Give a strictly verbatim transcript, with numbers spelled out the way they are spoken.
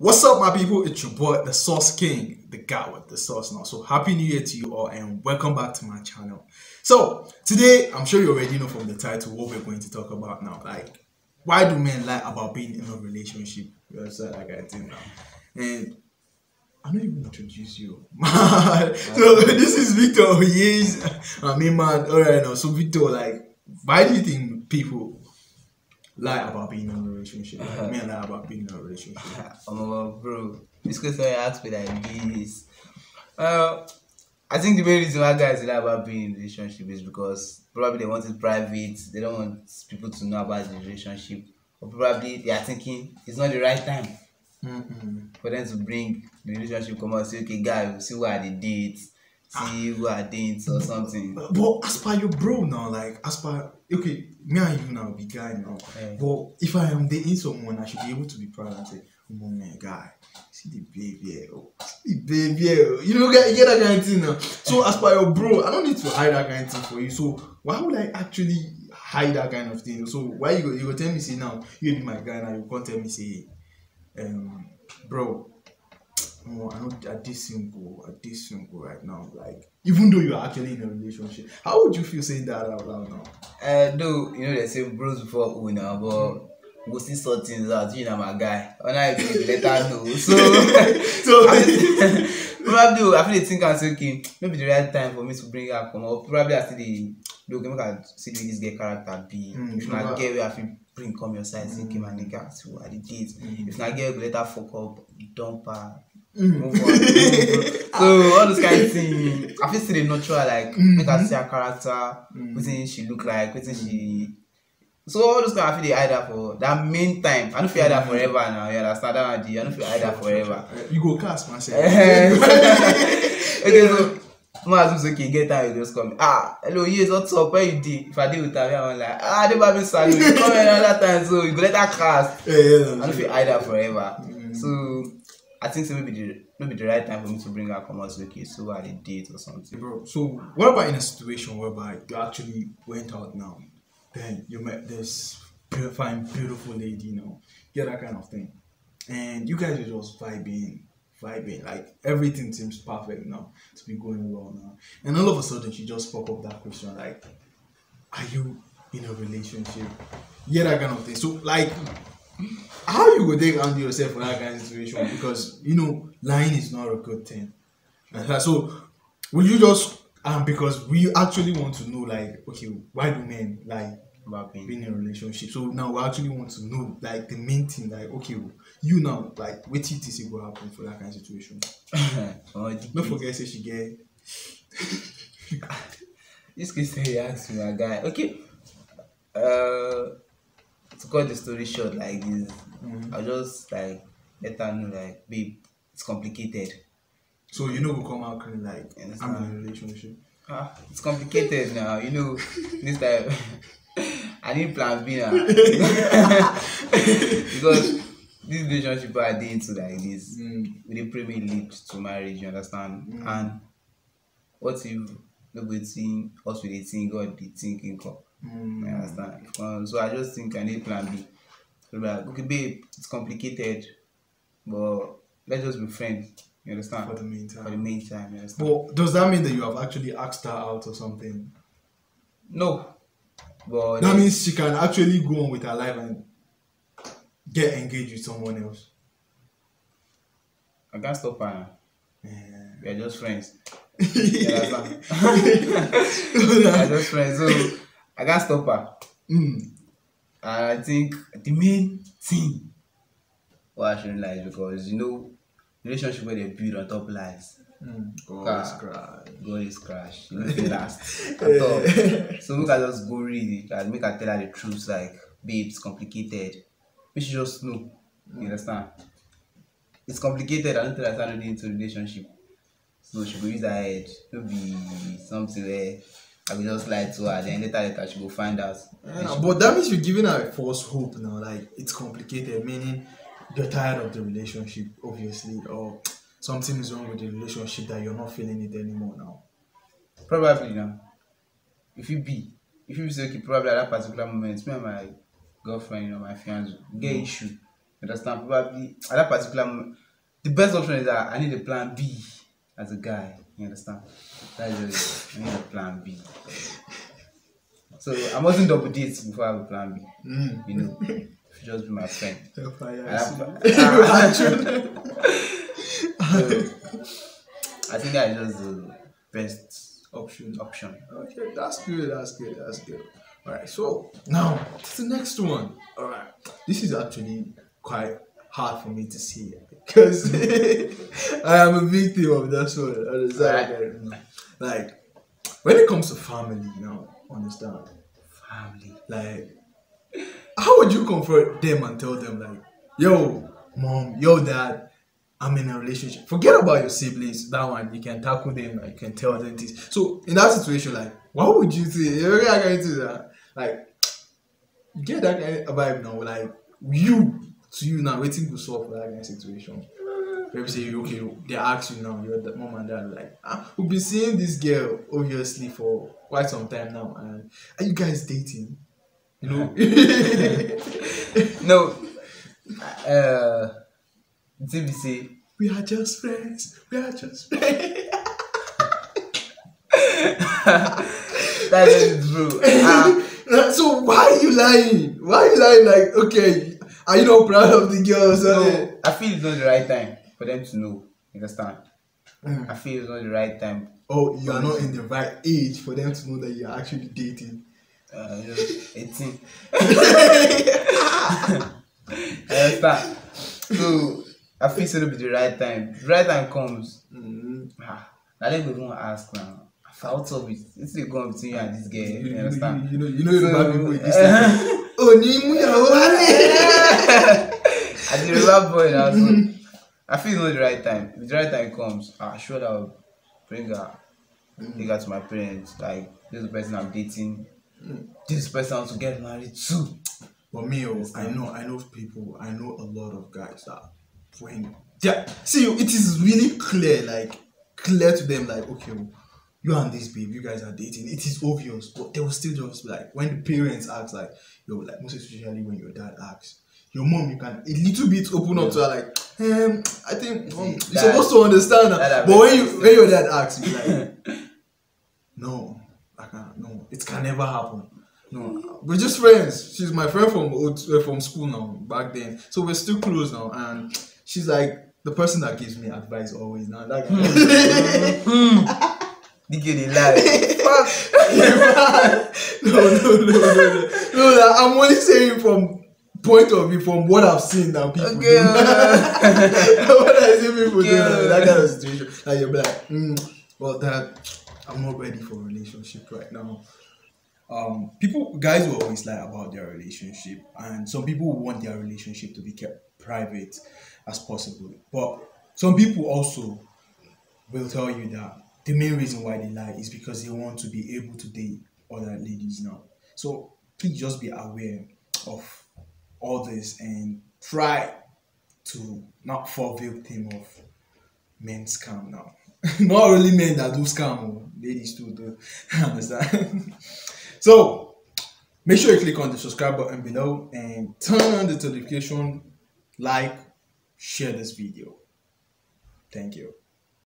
What's up, my people? It's your boy, the Sauce King, the guy with the sauce now. So, happy New Year to you all, and welcome back to my channel. So, today, I'm sure you already know from the title what we're going to talk about now. Like, why do men lie about being in a relationship? You understand? Like, I think now. And I'm not even introduce you. So, this is Victor. Yes, I mean, man. All right, now. So, Victor, like, why do you think people lie about being in a relationship? Like, men lie about being in a relationship. Oh, bro, this question you asked me like this. Uh, I think the main reason why guys lie about being in a relationship is because probably they want it private. They don't want people to know about the relationship, or probably they are thinking it's not the right time Mm-mm. for them to bring the relationship. Come out, say, okay, guys, see what are the dates, see who are dates or something. But as per your bro now, like as per okay, me and you now be guy now. Yeah. But if I am dating someone, I should be able to be proud and say, "Oh man, guy, see the baby, oh, see the baby, oh." You know, get, get that kind of thing now. So as per your bro, I don't need to hide that kind of thing for you. So why would I actually hide that kind of thing? So why you go you go tell me say now you be my guy now, you can't tell me say, um, bro. No, I know I did single, I did single right now. Like, even though you're actually in a relationship, how would you feel saying that out loud now? Uh, though you know they say bros before who now, but we'll see sort things out. You know my guy. When I let her know, so So, I feel- probably I feel they think and say okay, maybe the right time for me to bring her come up. Probably I see the look, make I see the way this girl character be. Mm, If not yeah. girl, where I feel bring come your side, say okay, my nigga, see what I did. If not girl, go let her fuck up, dump her. Move on. So all those kind of things, I feel still the natural like make her see her character, what she look like, what she. So all those kind of feel they hide her for that main time. I don't feel hide her forever now. You understand that? I don't feel hide her forever. you go cast myself. Okay, so my say okay, get time you just come. Ah, hello, yes, what's up? Where you did? If I deal with her, I'm like, ah, they baby salute. You come another time, so you go let her cast. Yeah, yeah, I don't feel hide her forever. Mm. So I think so maybe the maybe the right time for me to bring her come out so okay, so at a date or something. Bro, so what about in a situation whereby you actually went out now, then you met this beau- fine, beautiful lady, you know, yeah, that kind of thing, and you guys are just vibing, vibing, like everything seems perfect now to be going well now, and all of a sudden she just pop up that question like, "Are you in a relationship?" Yeah, that kind of thing. So like, how you go take handle yourself for that kind of situation? Because you know, lying is not a good thing. Uh, So, will you just um because we actually want to know like okay why do men like About being being in a relationship? So now we actually want to know like the main thing like okay you now like what you think will happen for that kind of situation? oh, the Don't kids. forget say she get This question you asked me, my guy. Okay. Uh to cut the story short like this, Mhm. I'll just like let her know like babe, it's complicated. so you know we come out clean like You I'm in a understand? relationship. Ah, it's complicated now, you know. This time I need plan B now. Because this relationship I did into like this, Mm. we dey pray me lead to marriage, you understand? Mm. And what if nobody think us with the thing God the thinking come? You Mm. understand? Um, so I just think I need plan B. So like, okay, babe, it's complicated, but let's just be friends. You understand? For the For the meantime. meantime, you understand? But does that mean that you have actually asked her out or something? No, but That means she can actually go on with her life and get engaged with someone else. I can't stop her. Yeah. We are just friends. You understand? We are just friends, so I can't stop her. Mm. And I think the main thing why I shouldn't lie is because you know relationship where they build on top lies. Mm. God Ah. is cry. God is crash. You know the last. At all. So make I just go read it and make I tell her the truth like babe, it's complicated. We should just know. You understand? It's complicated. I don't tell her start into into relationship. So she go use her head. It'll be something where I will just lie to her, then later later she go find out. Then Yeah, she but go- that means you're giving her a false hope now. Like it's complicated, meaning you're tired of the relationship, obviously, or something is wrong with the relationship that you're not feeling it anymore now. Probably now. If you be, if you say okay, probably at that particular moment, me and my girlfriend, you know, my fiance get issue. Understand? Probably at that particular moment, the best option is that I need a plan B as a guy. You understand? That is just I need a plan B. So I mustn't double date before I have a plan B. Mm. You know, if you just be my friend. Hellfire, I, I have, see. so, I think that is just the best Option. option. Okay, that's good. That's good. That's good. All right. So now to the next one. All right. This is actually quite hard for me to see because I am a victim of this one. Understand? Right. Like when it comes to family, now understand. Family. Like, how would you comfort them and tell them like, yo, mom, yo, dad, I'm in a relationship. Forget about your siblings. That one, you can tackle them. Like, you can tell them this. So in that situation, like, what would you say? You're really going to that. Like, you get that kind of vibe now. Like, you to you now, waiting to solve for that kind of situation. Maybe say, okay, they ask you now, you're the mom and dad, like, ah, we've been seeing this girl obviously for quite some time now, and are you guys dating? You know? No. Uh, T B say, we are just friends. We are just friends. that is true. Uh, so why are you lying? Why are you lying? Like, okay, are you not proud of the girl or something? no, I feel it's not the right time for them to know. You understand? Mm. I feel it's not the right time. Oh, you are not in the right age for them to know that you are actually dating. Uh, you know, eighteen. You understand? So I feel it's gonna be the right time. The right time comes. Mm-hmm. Ah, now let me even ask now. What's up with it's the going between you and this girl? You, You you, understand? you, you know, you know, you So, know, people with this. Like, oh, Nimu, I the river boy now. So I feel it's not the right time. If the right time comes, I'm sure that I'll bring her, take her to my parents. Like, this is the person I'm dating. This is the person I want to get married to. But me, oh, I know, I know people, I know a lot of guys that when, yeah, see, it is really clear, like, clear to them, like, okay, you and this babe, you guys are dating. It is obvious, but they will still just be like, when the parents ask, like, yo, like, most especially when your dad asks, your mom, you can a little bit open up to her, like, um, I think um, you're supposed to understand that. But when you when your dad asks, you like, no, I can't, no, it can never happen. No, we're just friends. She's my friend from from school now, back then. So we're still close now, and she's like the person that gives me advice always now. That guy. Nigga, they lie. no, no, no, no, no, no. I'm only saying from point of view, from what I've seen now. People Okay. do. What I see people Okay. do now, that kind of situation. Like you're like, mm, well, that I'm not ready for a relationship right now. Um, people, guys will always lie about their relationship, and some people want their relationship to be kept private as possible. But some people also will tell you that the main reason why they lie is because they want to be able to date other ladies now. So please just be aware of all this and try to not fall victim of men's scam now. Not only men that do scam, ladies too do. Understand? So make sure you click on the subscribe button below and turn on the notification, like, share this video. Thank you.